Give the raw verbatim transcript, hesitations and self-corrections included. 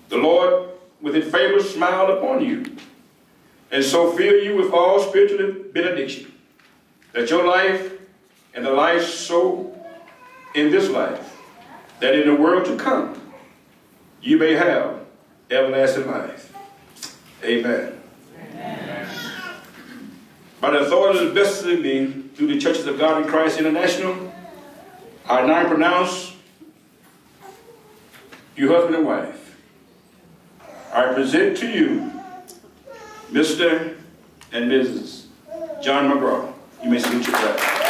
the Lord with his favor smile upon you, and so fill you with all spiritual benediction, that your life and the life so in this life, that in the world to come, you may have everlasting life. Amen. Amen. By the authority vested in me through the Churches of God in Christ International, I now pronounce you husband and wife. I present to you Mister and Missus John McGraw. You may salute your bride.